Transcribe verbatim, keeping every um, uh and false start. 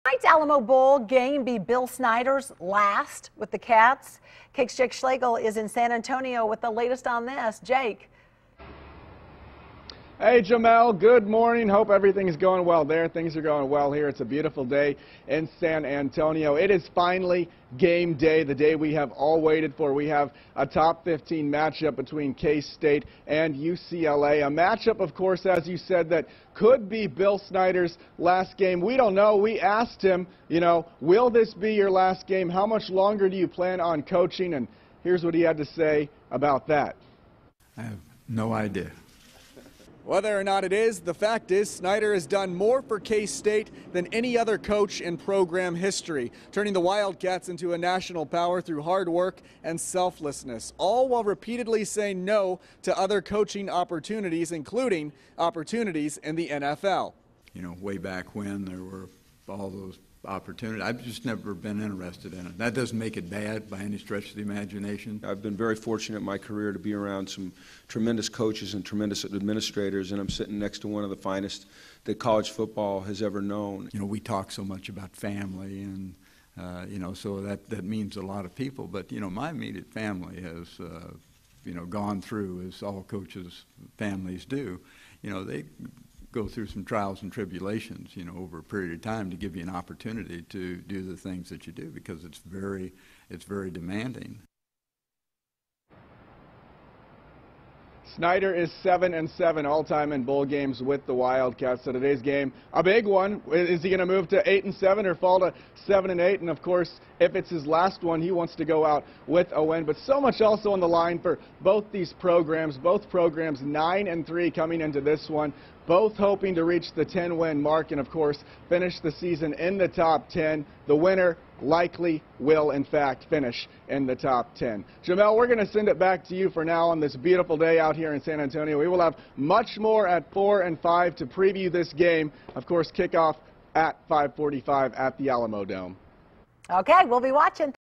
Tonight's Alamo Bowl game be Bill Snyder's last with the Cats. KAKE's Jake Schlegel is in San Antonio with the latest on this. Jake. Hey Jamel, good morning. Hope everything's going well there. Things are going well here. It's a beautiful day in San Antonio. It is finally game day, the day we have all waited for. We have a top fifteen matchup between K-State and U C L A. A matchup, of course, as you said, that could be Bill Snyder's last game. We don't know. We asked him, you know, will this be your last game? How much longer do you plan on coaching? And here's what he had to say about that. I have no idea. Whether or not it is, the fact is Snyder has done more for K-State than any other coach in program history, turning the Wildcats into a national power through hard work and selflessness, all while repeatedly saying no to other coaching opportunities, including opportunities in the N F L. You know, way back when there were all those opportunities, I've just never been interested in it. That doesn't make it bad by any stretch of the imagination. I've been very fortunate in my career to be around some tremendous coaches and tremendous administrators, and I'm sitting next to one of the finest that college football has ever known. You know, we talk so much about family, and uh, you know, so that that means a lot of people. But you know, my immediate family has uh, you know gone through, as all coaches' families do. You know, they go through some trials and tribulations, you know, over a period of time to give you an opportunity to do the things that you do, because it's very, it's very demanding. Snyder is seven and seven all-time in bowl games with the Wildcats. So today's game, a big one. Is he going to move to eight and seven or fall to seven and eight? And of course, if it's his last one, he wants to go out with a win. But so much also on the line for both these programs. Both programs nine and three coming into this one. Both hoping to reach the ten win mark and of course finish the season in the top ten. The winner likely will in fact finish in the top ten. Jamel, we're going to send it back to you for now on this beautiful day out here in San Antonio. We will have much more at four and five to preview this game. Of course, kickoff at five forty-five at the Alamo Dome. Okay, we'll be watching.